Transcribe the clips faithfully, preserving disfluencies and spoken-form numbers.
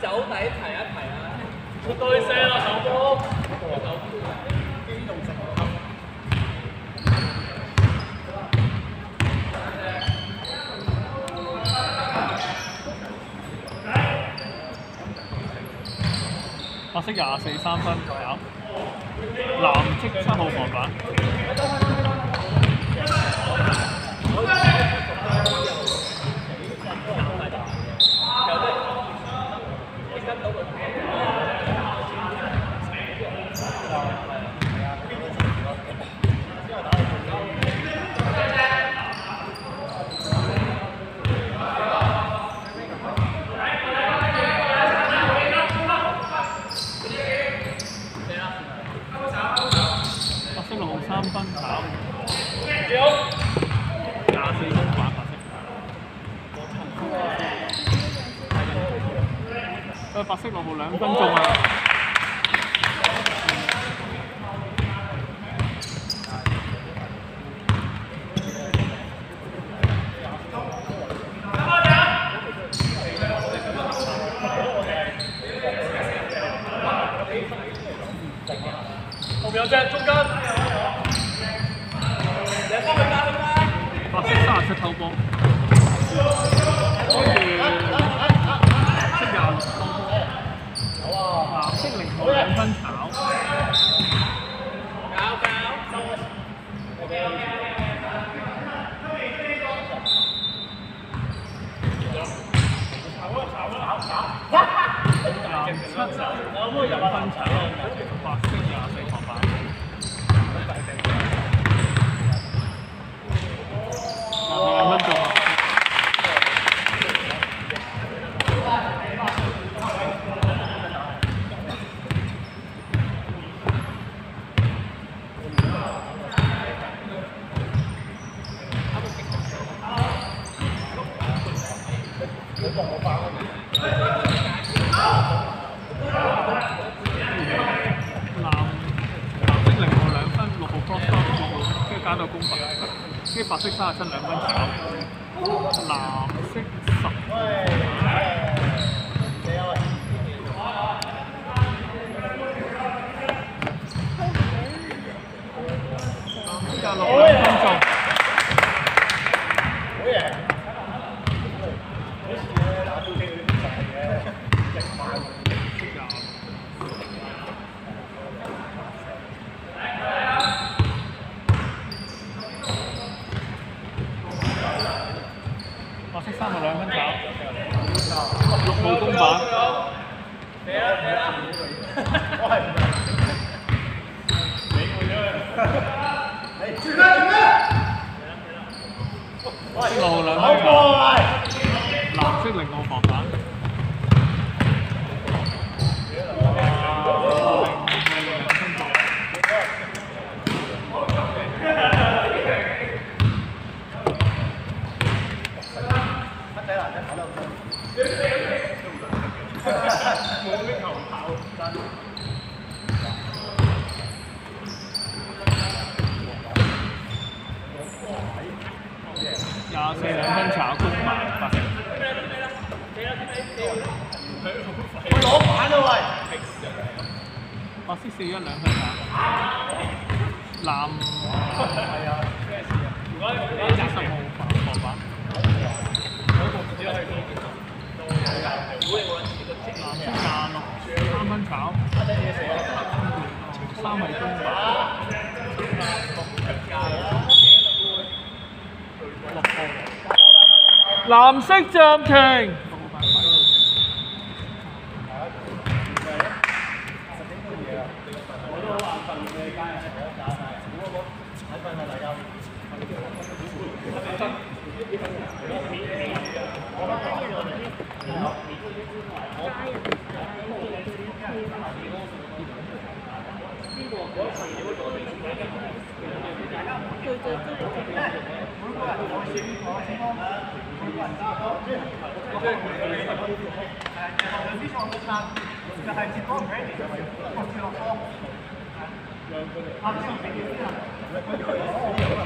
走底提一提啊！ 出到去射啦，手波！ 機動性白色廿四三分搞，藍色七號防板。三分炒，廿四分板白色。佢白色落後兩分鐘啊！後面有隻中間。白色三十七偷波，跟住藍色廿六偷波，藍色零號兩分炒， 搞搞， 藍七兩分炒，白色廿四防板。兩分鐘啊！加到公分，跟住白色三十七兩分炒，藍色十。廿六兩分鐘。好嘢！白色三號兩分炒，六號公板。 嚟啦嚟啦！我係唔係？你會咗你轉啦轉啦！ 六號兩分炒，藍色零號防板。廿四兩分炒公板白色。 我攞板啊喂！ 白色四一兩分炒，藍係啊，如果你十號防防板。藍色廿六三分炒，三號公板。六號藍色暫停。我都好眼瞓嘅，街啊！睇瞓下大家。就係接嗰個 credit 就係個接落方，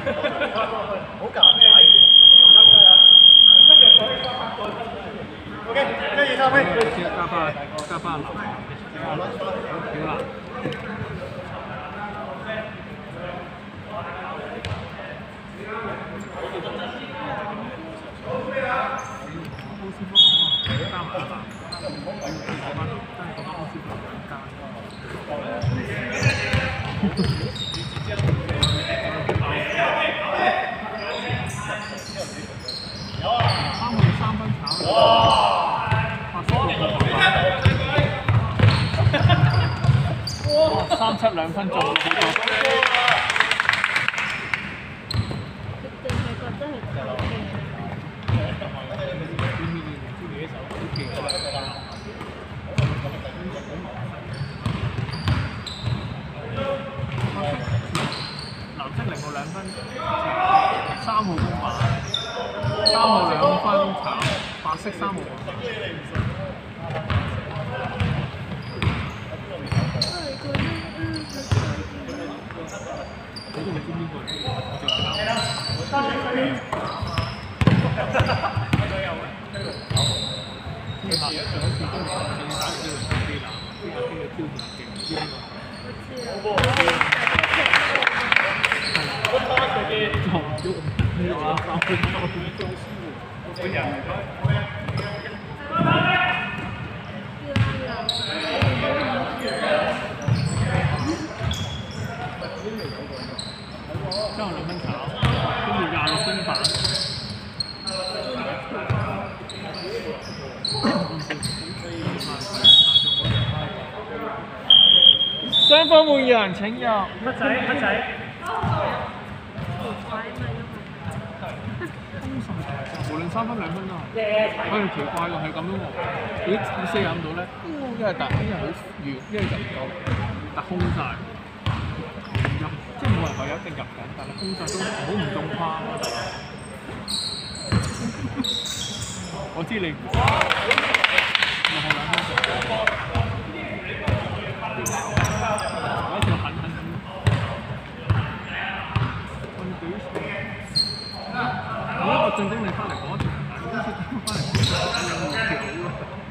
好尷尬。跟住嗰啲 OK，一二三，喂。 加翻加翻流，屌啦！歐師傅哦，加埋啦，講翻真係講翻歐師傅兩間。三號三分炒。哇！哇！三七兩分中幾個？ 佢哋係覺得係真嘅。藍色零號兩分，三號公板，三號兩分炒，白色三號。你都唔知邊個嚟？我就啱。天馬上一次都唔想打機會打機男，邊個邊個挑戰勁唔知邊個？我知啊。係。撞咗咁多啊！三分鐘都輸喎，個人嚟講。之後兩分炒，跟住廿六分板。雙方換人請入。乜仔乜仔？無論三分兩分都係。哎，奇怪喎，係咁樣喎。如果四入到咧，一係突，一係好遠，一係就唔夠，突空晒。入即係冇人話有一定入緊，但係空晒都好唔中框咯。我知你唔知。我係兩分鐘。嗰條狠狠咁，我哋幾錯。我一個進攻你翻嚟嗰條，好似翻嚟有冇條咯？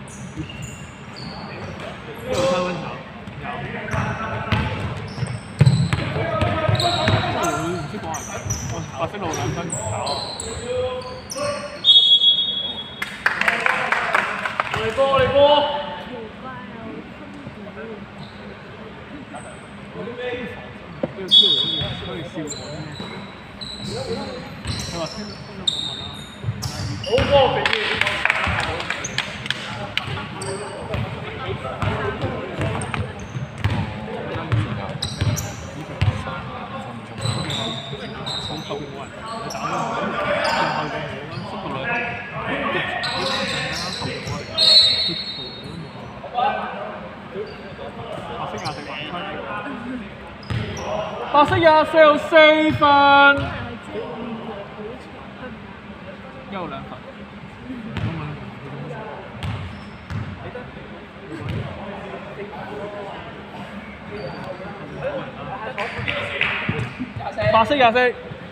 呢度三分球，有。我唔識講係，我白色路兩分球。嚟波嚟波！呢個招可以笑我咩？佢話聽聽到我問啦。好波肥啲。好後邊冇人，你打咗我，後邊冇啦，速度兩，後邊冇人，血圖都冇。白色廿四分，白色廿四有四分，一有兩分。白色廿四。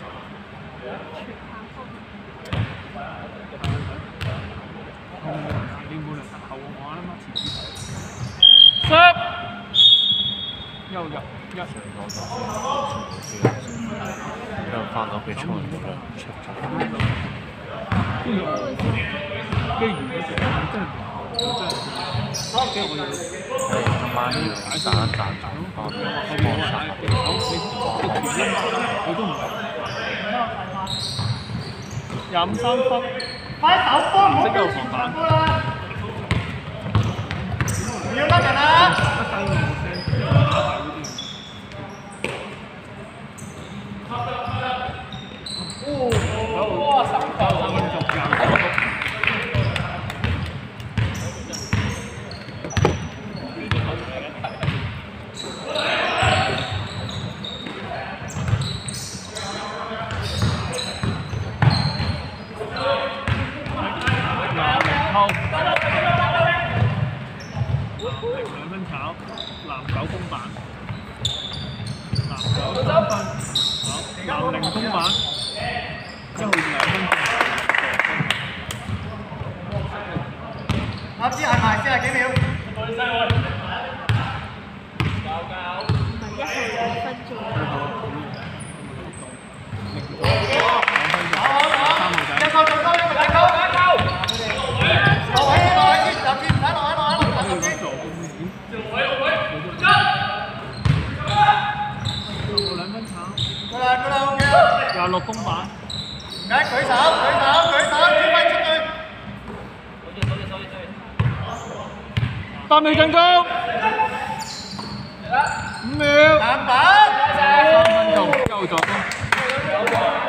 你冇嚟後我啦嘛，前十又入一。 之後翻到屋企沖完涼出咗。 跟住我，跟住完咗之後，真係真係，跟住我又係今晚要賺一賺賺翻嚟幫手。 你你全英你都唔係廿五三分， 快手波唔好即係防板。 唔要乜人啊！ 哇！三球三分鐘廿。兩分炒，藍九公板，藍九三分，好，藍零公板，之後兩分鐘。 先行埋，先係幾秒？ 唔係一係兩分鐘。 一個做多，一個打球，打球。落位，落位先，立先，唔使落位，落位，落位先。 兩分炒。 過啦，過啦 ，OK 啦。 廿六公板。 唔緊，舉手，舉手，舉手，轉揮出去。 八秒進攻。五秒。 籃板。 三分鐘夠助攻。